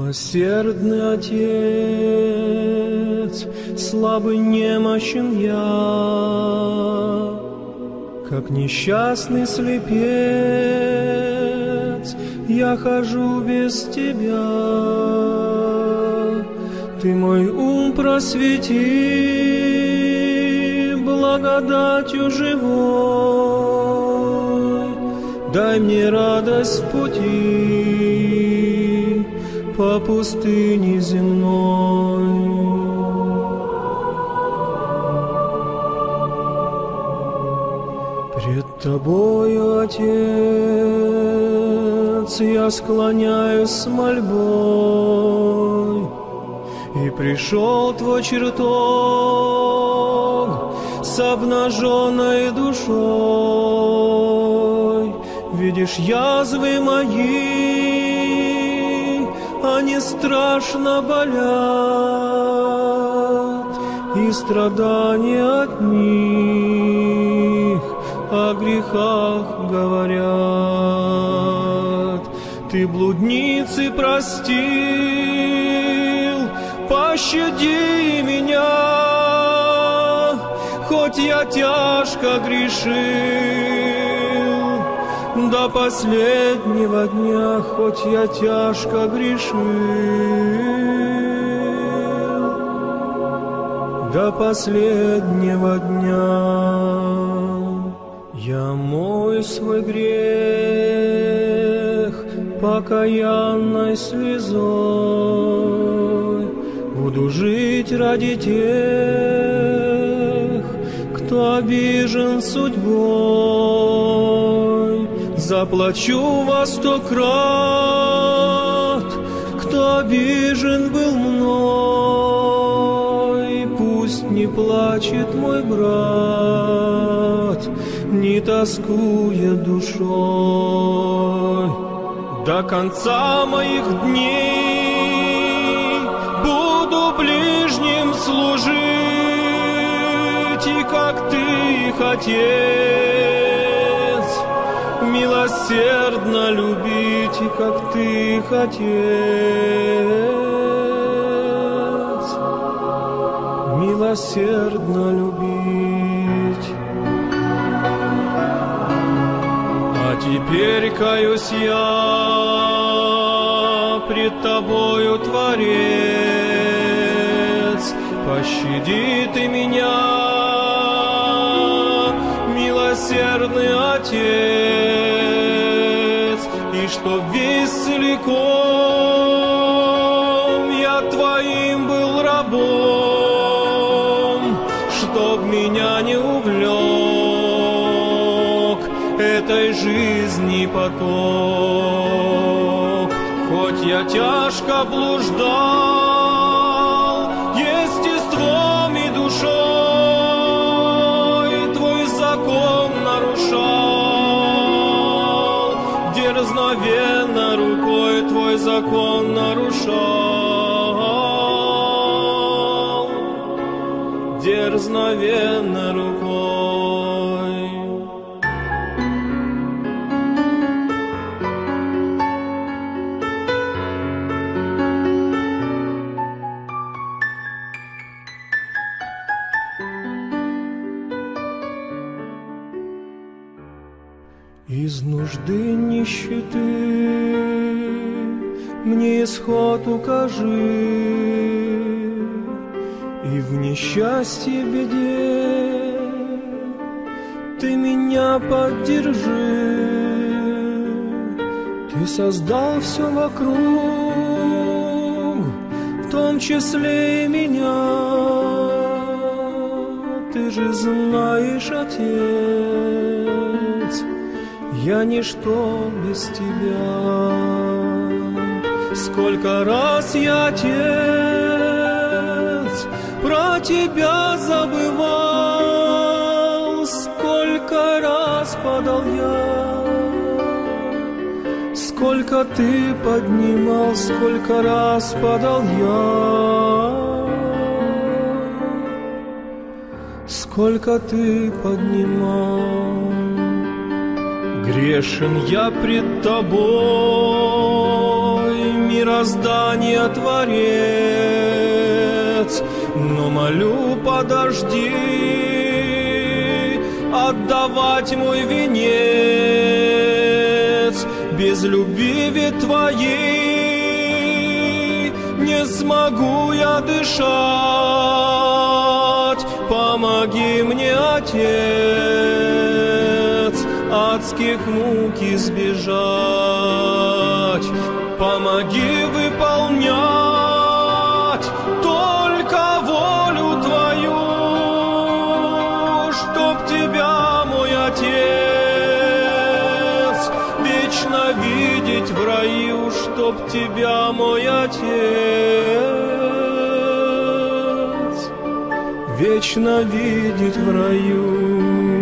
Милосердный Отец, слабый, немощен я, как несчастный слепец, я хожу без Тебя. Ты мой ум просвети, благодатью живой, дай мне радость в пути по пустыне земной. Пред Тобою, Отец, я склоняюсь с мольбой, и пришел Твой чертог с обнаженной душой. Видишь язвы мои, они страшно болят, и страдания от них о грехах говорят. Ты блудницы простил, пощади меня, хоть я тяжко грешил, до последнего дня, хоть я тяжко грешил, до последнего дня. Я мою свой грех покаянной слезой, буду жить ради тех, кто обижен судьбой. Заплачу во 100 крат, кто обижен был мной. Пусть не плачет мой брат, не тоскуя душой. До конца моих дней буду ближним служить, и как Ты, Отец, милосердно любить, и как Ты, Отец, милосердно любить. А теперь каюсь я пред Тобою, Творец, пощади Ты меня, милосердный Отец, и чтоб весь целиком я Твоим был рабом, чтоб меня не увлек этой жизни поток. Хоть я тяжко блуждал естеством и душой, Твой закон нарушал, дерзновенно рукой Твой закон нарушал, дерзновенно рукой. Из нужды нищеты мне исход укажи, и в несчастье, беде Ты меня поддержи. Ты создал все вокруг, в том числе и меня. Ты же знаешь, Отец, я ничто без Тебя. Сколько раз я, Отец, про Тебя забывал, сколько раз падал я, сколько Ты поднимал, сколько раз падал я, сколько Ты поднимал. Грешен я пред Тобой, мир мироздания Творец. Но молю, подожди, отдавать мой венец. Без любви ведь Твоей не смогу я дышать. Помоги мне, Отец, адских мук избежать. Помоги выполнять только волю Твою, чтоб Тебя, мой Отец, вечно видеть в раю, чтоб Тебя, мой Отец, вечно видеть в раю.